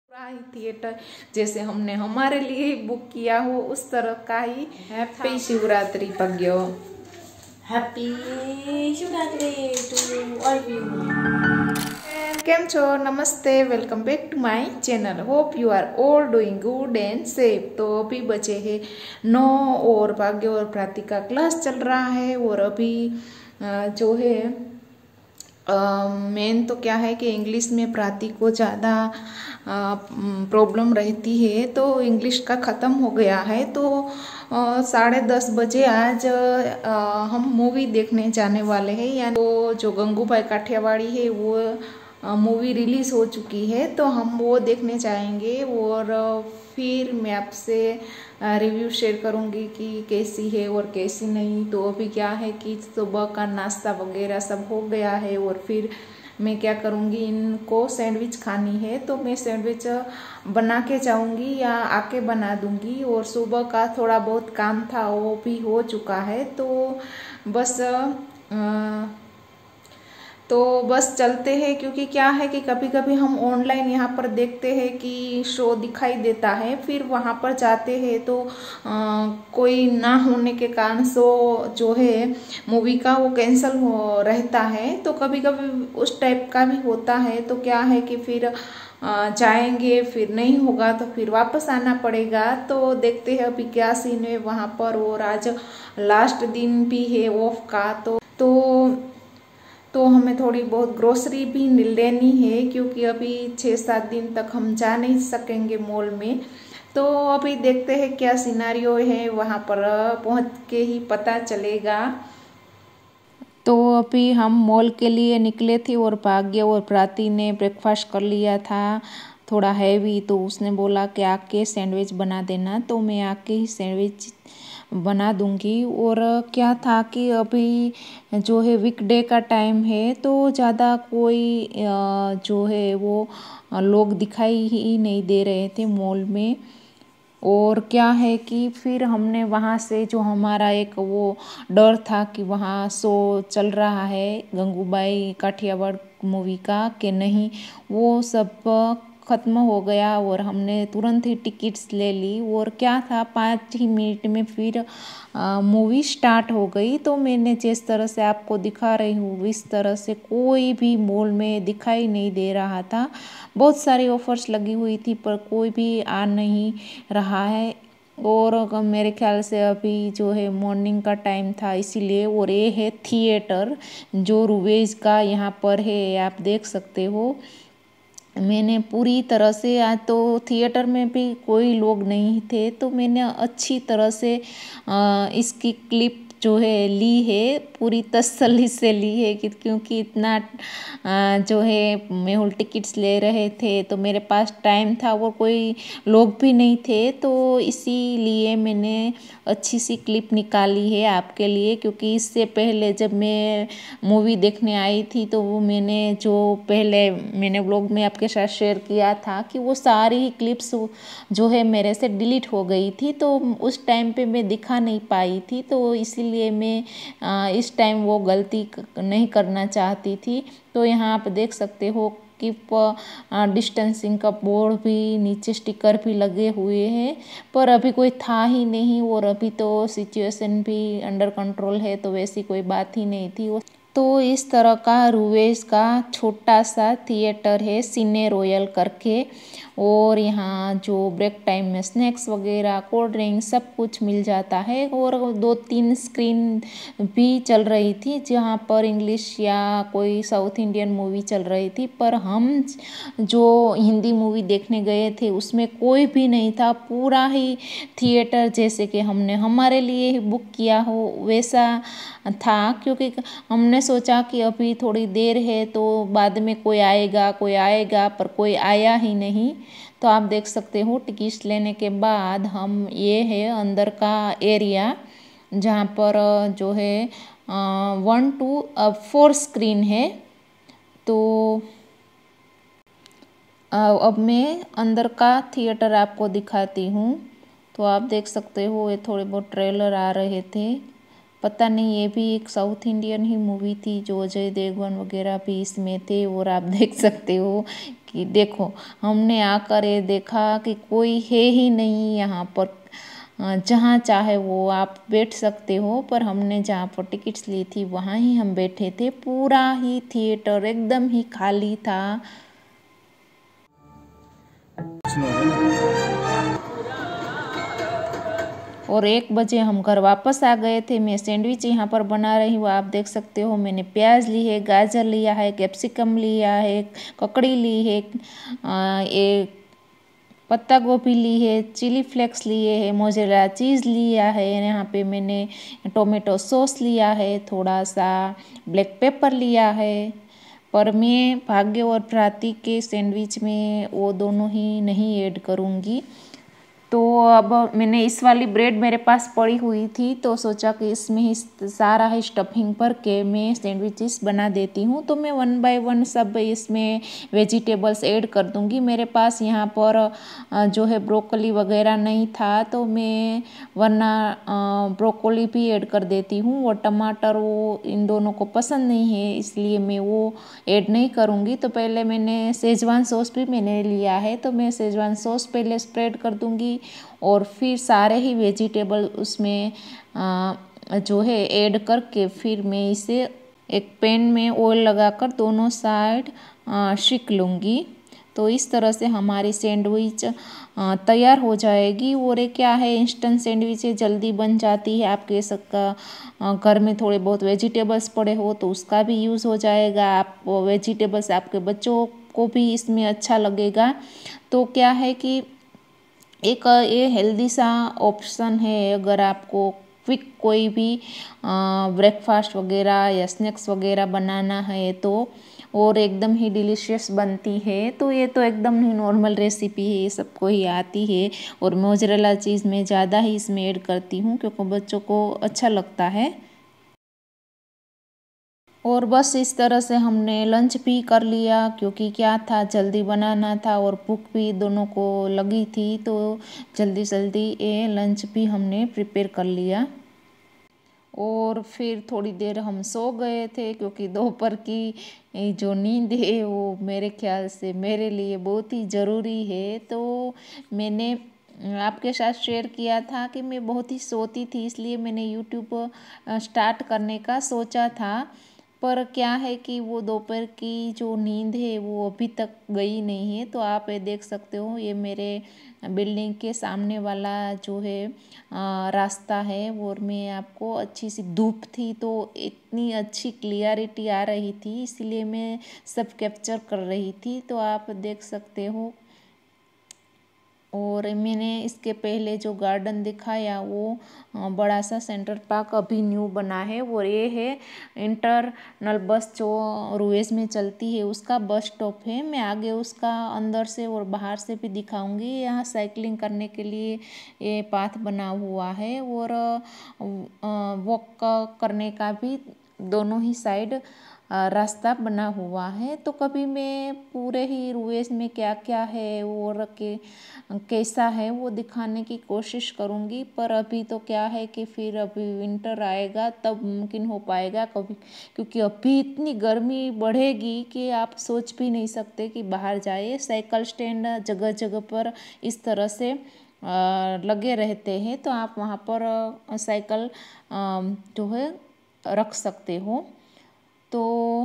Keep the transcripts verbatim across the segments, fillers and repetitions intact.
पूरा ही थिएटर जैसे हमने हमारे लिए बुक किया हो उस तरह का ही हैप्पी शिवरात्रि पग्यो। Happy Shivratri to all of you. केम छो, नमस्ते, welcome back to my channel. Hope you are all doing good and safe. तो अभी बचे हैं नौ और भाग्य और प्राति का क्लास चल रहा है। और अभी जो है मेन तो क्या है कि इंग्लिश में प्राति को ज़्यादा प्रॉब्लम रहती है, तो इंग्लिश का ख़त्म हो गया है। तो साढ़े दस बजे आज आ, हम मूवी देखने जाने वाले हैं। यानी तो जो गंगूबाई काठियावाड़ी है वो मूवी रिलीज़ हो चुकी है, तो हम वो देखने जाएंगे। और फिर मैं आपसे रिव्यू शेयर करूंगी कि कैसी है और कैसी नहीं। तो अभी क्या है कि सुबह का नाश्ता वगैरह सब हो गया है और फिर मैं क्या करूंगी, इनको सैंडविच खानी है तो मैं सैंडविच बना के जाऊंगी या आके बना दूंगी। और सुबह का थोड़ा बहुत काम था वो भी हो चुका है, तो बस आ, तो बस चलते हैं। क्योंकि क्या है कि कभी कभी हम ऑनलाइन यहाँ पर देखते हैं कि शो दिखाई देता है, फिर वहाँ पर जाते हैं तो आ, कोई ना होने के कारण शो जो है मूवी का वो कैंसिल हो रहता है। तो कभी कभी उस टाइप का भी होता है। तो क्या है कि फिर जाएंगे, फिर नहीं होगा तो फिर वापस आना पड़ेगा। तो देखते हैं अभी क्या सीन है वहाँ पर। और आज लास्ट दिन भी है ऑफ का, तो तो तो हमें थोड़ी बहुत ग्रोसरी भी लेनी है, क्योंकि अभी छः सात दिन तक हम जा नहीं सकेंगे मॉल में। तो अभी देखते हैं क्या सिनारियो है, वहाँ पर पहुँच के ही पता चलेगा। तो अभी हम मॉल के लिए निकले थे और भाग्य और प्राति ने ब्रेकफास्ट कर लिया था थोड़ा हैवी। तो उसने बोला कि आके सैंडविच बना देना, तो मैं आके ही सैंडविच बना दूंगी। और क्या था कि अभी जो है वीकडे का टाइम है, तो ज़्यादा कोई जो है वो लोग दिखाई ही नहीं दे रहे थे मॉल में। और क्या है कि फिर हमने वहाँ से जो हमारा एक वो डर था कि वहाँ शो चल रहा है गंगूबाई काठियावाड़ मूवी का कि नहीं, वो सब ख़त्म हो गया और हमने तुरंत ही टिकट्स ले ली। और क्या था, पाँच ही मिनट में फिर मूवी स्टार्ट हो गई। तो मैंने जिस तरह से आपको दिखा रही हूँ इस तरह से कोई भी मॉल में दिखाई नहीं दे रहा था। बहुत सारी ऑफर्स लगी हुई थी पर कोई भी आ नहीं रहा है। और मेरे ख्याल से अभी जो है मॉर्निंग का टाइम था इसीलिए। और ये है थिएटर जो रुवेज का यहाँ पर है, आप देख सकते हो। मैंने पूरी तरह से, आज तो थिएटर में भी कोई लोग नहीं थे, तो मैंने अच्छी तरह से आ, इसकी क्लिप जो है ली है, पूरी तसल्ली से ली है कि क्योंकि इतना आ, जो है मेहुल टिकट्स ले रहे थे तो मेरे पास टाइम था और कोई लोग भी नहीं थे, तो इसीलिए मैंने अच्छी सी क्लिप निकाली है आपके लिए। क्योंकि इससे पहले जब मैं मूवी देखने आई थी तो वो मैंने जो पहले मैंने व्लॉग में आपके साथ शेयर किया था कि वो सारी ही क्लिप्स जो है मेरे से डिलीट हो गई थी, तो उस टाइम पे मैं दिखा नहीं पाई थी। तो इसीलिए मैं आ, इस टाइम वो गलती नहीं करना चाहती थी। तो यहाँ आप देख सकते हो कीप डिस्टेंसिंग का बोर्ड भी, नीचे स्टिकर भी लगे हुए हैं, पर अभी कोई था ही नहीं। और अभी तो सिचुएशन भी अंडर कंट्रोल है, तो वैसी कोई बात ही नहीं थी। तो इस तरह का रुवेज का छोटा सा थिएटर है सिने रॉयल करके। और यहाँ जो ब्रेक टाइम में स्नैक्स वगैरह, कोल्ड ड्रिंक सब कुछ मिल जाता है। और दो तीन स्क्रीन भी चल रही थी जहाँ पर इंग्लिश या कोई साउथ इंडियन मूवी चल रही थी। पर हम जो हिंदी मूवी देखने गए थे उसमें कोई भी नहीं था। पूरा ही थिएटर जैसे कि हमने हमारे लिए बुक किया हो वैसा था। क्योंकि हमने सोचा कि अभी थोड़ी देर है तो बाद में कोई आएगा कोई आएगा पर कोई आया ही नहीं। तो आप देख सकते हो टिकट्स लेने के बाद हम, ये है अंदर का एरिया जहाँ पर जो है वन टू फोर स्क्रीन है। तो अब मैं अंदर का थिएटर आपको दिखाती हूँ। तो आप देख सकते हो ये थोड़े बहुत ट्रेलर आ रहे थे। पता नहीं, ये भी एक साउथ इंडियन ही मूवी थी जो अजय देवगन वगैरह भी इसमें थे। और आप देख सकते हो कि देखो, हमने आकर ये देखा कि कोई है ही नहीं यहाँ पर, जहाँ चाहे वो आप बैठ सकते हो। पर हमने जहाँ पर टिकट्स ली थी वहाँ ही हम बैठे थे। पूरा ही थिएटर एकदम ही खाली था। और एक बजे हम घर वापस आ गए थे। मैं सैंडविच यहाँ पर बना रही हूँ, आप देख सकते हो। मैंने प्याज ली है, गाजर लिया है, कैप्सिकम लिया है, ककड़ी ली है, एक पत्ता गोभी ली है, चिली फ्लेक्स लिए है, मोज़रेला चीज़ लिया है। यहाँ पे मैंने टोमेटो सॉस लिया है, थोड़ा सा ब्लैक पेपर लिया है। पर मैं भाग्य और प्राती के सैंडविच में वो दोनों ही नहीं ऐड करूँगी। तो अब मैंने इस वाली ब्रेड मेरे पास पड़ी हुई थी, तो सोचा कि इसमें ही सारा ही स्टफिंग भर के मैं सैंडविचेस बना देती हूँ। तो मैं वन बाय वन सब इसमें वेजिटेबल्स ऐड कर दूँगी। मेरे पास यहाँ पर जो है ब्रोकली वगैरह नहीं था, तो मैं वरना ब्रोकली भी ऐड कर देती हूँ। और टमाटर वो इन दोनों को पसंद नहीं है, इसलिए मैं वो ऐड नहीं करूँगी। तो पहले मैंने शेजवान सॉस भी मैंने लिया है, तो मैं शेजवान सॉस पहले स्प्रेड कर दूँगी और फिर सारे ही वेजिटेबल उसमें आ, जो है ऐड करके फिर मैं इसे एक पैन में ऑयल लगाकर दोनों साइड सेक लूँगी। तो इस तरह से हमारी सैंडविच तैयार हो जाएगी। और ये क्या है, इंस्टेंट सैंडविच है, जल्दी बन जाती है। आपके सबका घर में थोड़े बहुत वेजिटेबल्स पड़े हो तो उसका भी यूज़ हो जाएगा। आप वेजिटेबल्स आपके बच्चों को भी इसमें अच्छा लगेगा। तो क्या है कि एक ये हेल्दी सा ऑप्शन है। अगर आपको क्विक कोई भी ब्रेकफास्ट वगैरह या स्नैक्स वगैरह बनाना है तो, और एकदम ही डिलीशियस बनती है। तो ये तो एकदम ही नॉर्मल रेसिपी है, सबको ही आती है। और मोज़रेला चीज़ मैं ज़्यादा ही इसमें ऐड करती हूँ क्योंकि बच्चों को अच्छा लगता है। और बस इस तरह से हमने लंच भी कर लिया, क्योंकि क्या था, जल्दी बनाना था और भूख भी दोनों को लगी थी। तो जल्दी जल्दी ये लंच भी हमने प्रिपेयर कर लिया। और फिर थोड़ी देर हम सो गए थे, क्योंकि दोपहर की जो नींद है वो मेरे ख्याल से मेरे लिए बहुत ही ज़रूरी है। तो मैंने आपके साथ शेयर किया था कि मैं बहुत ही सोती थी, इसलिए मैंने यूट्यूब स्टार्ट करने का सोचा था। पर क्या है कि वो दोपहर की जो नींद है वो अभी तक गई नहीं है। तो आप ये देख सकते हो, ये मेरे बिल्डिंग के सामने वाला जो है रास्ता है। और मैं आपको अच्छी सी धूप थी तो इतनी अच्छी क्लियरिटी आ रही थी, इसलिए मैं सब कैप्चर कर रही थी। तो आप देख सकते हो। और मैंने इसके पहले जो गार्डन दिखाया वो बड़ा सा सेंटर पार्क अभी न्यू बना है। और ये है इंटरनल बस जो रुएस में चलती है उसका बस स्टॉप है। मैं आगे उसका अंदर से और बाहर से भी दिखाऊंगी। यहाँ साइकिलिंग करने के लिए ये पाथ बना हुआ है और वॉक करने का भी दोनों ही साइड रास्ता बना हुआ है। तो कभी मैं पूरे ही रुएस में क्या क्या है और के कैसा है वो दिखाने की कोशिश करूँगी। पर अभी तो क्या है कि फिर अभी विंटर आएगा तब मुमकिन हो पाएगा कभी, क्योंकि अभी इतनी गर्मी बढ़ेगी कि आप सोच भी नहीं सकते कि बाहर जाए। साइकिल स्टैंड जगह जगह पर इस तरह से लगे रहते हैं, तो आप वहाँ पर साइकिल जो है रख सकते हो। तो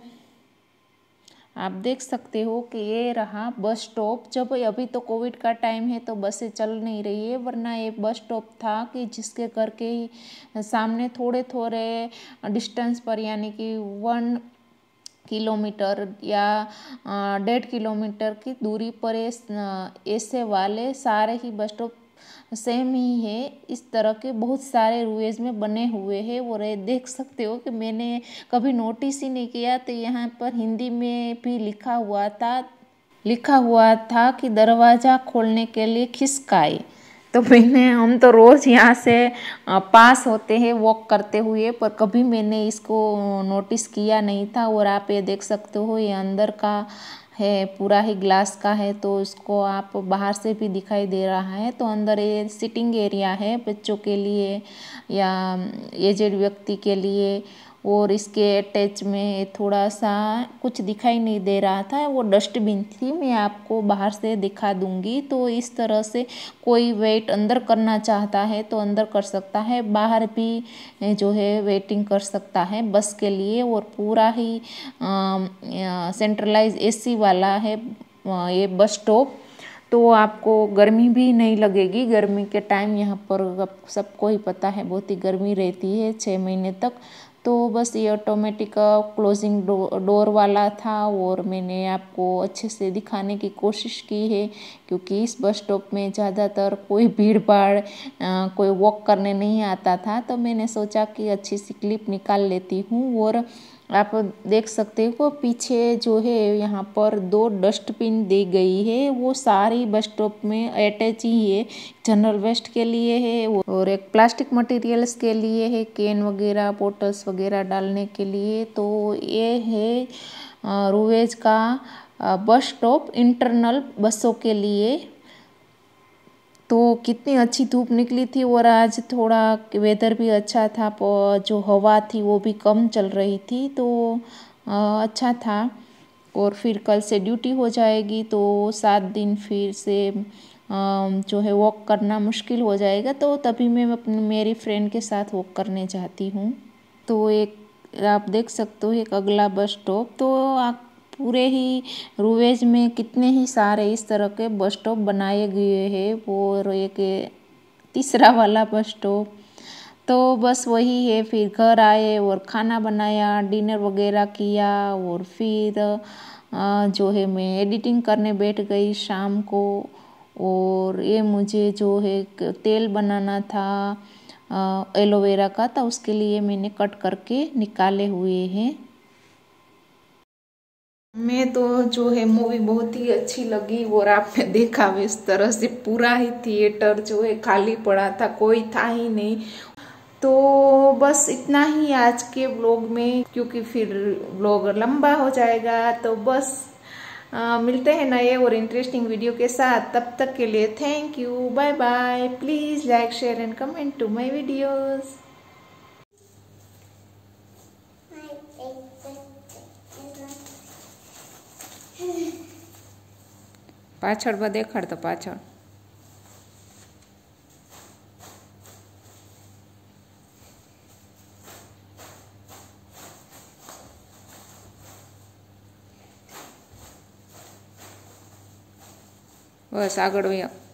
आप देख सकते हो कि ये रहा बस स्टॉप। जब अभी तो कोविड का टाइम है तो बसें चल नहीं रही है, वरना ये बस स्टॉप था कि जिसके घर के ही सामने थोड़े थोड़े डिस्टेंस पर, यानी कि वन किलोमीटर या डेढ़ किलोमीटर की दूरी पर ऐसे वाले सारे ही बस स्टॉप सेम ही है। इस तरह के बहुत सारे रुएस में बने हुए हैं। और ये देख सकते हो कि मैंने कभी नोटिस ही नहीं किया, तो यहाँ पर हिंदी में भी लिखा हुआ था लिखा हुआ था कि दरवाज़ा खोलने के लिए खिसकाए। तो मैंने हम तो रोज़ यहाँ से पास होते हैं वॉक करते हुए, पर कभी मैंने इसको नोटिस किया नहीं था। और आप ये देख सकते हो ये अंदर का है, पूरा ही ग्लास का है, तो इसको आप बाहर से भी दिखाई दे रहा है। तो अंदर ये सिटिंग एरिया है बच्चों के लिए या एजेड व्यक्ति के लिए। और इसके अटैच में थोड़ा सा कुछ दिखाई नहीं दे रहा था, वो डस्टबिन थी, मैं आपको बाहर से दिखा दूंगी। तो इस तरह से कोई वेट अंदर करना चाहता है तो अंदर कर सकता है, बाहर भी जो है वेटिंग कर सकता है बस के लिए। और पूरा ही सेंट्रलाइज एसी वाला है ये बस स्टॉप, तो आपको गर्मी भी नहीं लगेगी। गर्मी के टाइम यहाँ पर सबको ही पता है बहुत ही गर्मी रहती है छः महीने तक। तो बस ये ऑटोमेटिक क्लोजिंग डो, डोर वाला था और मैंने आपको अच्छे से दिखाने की कोशिश की है, क्योंकि इस बस स्टॉप में ज़्यादातर कोई भीड़ भाड़ कोई वॉक करने नहीं आता था। तो मैंने सोचा कि अच्छी सी क्लिप निकाल लेती हूँ। और आप देख सकते हो पीछे जो है यहाँ पर दो डस्टबिन दी गई है, वो सारी बस स्टॉप में अटैच ही है। जनरल वेस्ट के लिए है और एक प्लास्टिक मटेरियल्स के लिए है, कैन वगैरह बोटल्स वगैरह डालने के लिए। तो ये है रोवेज का बस स्टॉप इंटरनल बसों के लिए। तो कितनी अच्छी धूप निकली थी और आज थोड़ा वेदर भी अच्छा था, जो हवा थी वो भी कम चल रही थी, तो अच्छा था। और फिर कल से ड्यूटी हो जाएगी, तो सात दिन फिर से जो है वॉक करना मुश्किल हो जाएगा। तो तभी मैं अपनी मेरी फ्रेंड के साथ वॉक करने जाती हूँ। तो एक आप देख सकते हो एक अगला बस स्टॉप, तो आप पूरे ही रोवेज में कितने ही सारे इस तरह के बस स्टॉप बनाए गए हैं। और एक तीसरा वाला बस स्टॉप, तो बस वही है। फिर घर आए और खाना बनाया, डिनर वगैरह किया और फिर जो है मैं एडिटिंग करने बैठ गई शाम को। और ये मुझे जो है तेल बनाना था एलोवेरा का, था उसके लिए मैंने कट करके निकाले हुए हैं। मैं तो जो है मूवी बहुत ही अच्छी लगी और आपने देखा इस तरह से पूरा ही थिएटर जो है खाली पड़ा था, कोई था ही नहीं। तो बस इतना ही आज के व्लॉग में, क्योंकि फिर व्लॉग लंबा हो जाएगा। तो बस आ, मिलते हैं नए और इंटरेस्टिंग वीडियो के साथ। तब तक के लिए thank you, bye bye. Please like share and comment to my videos. पाछड़ बा देखाड़ तो पाछड़ बस आगळ वया।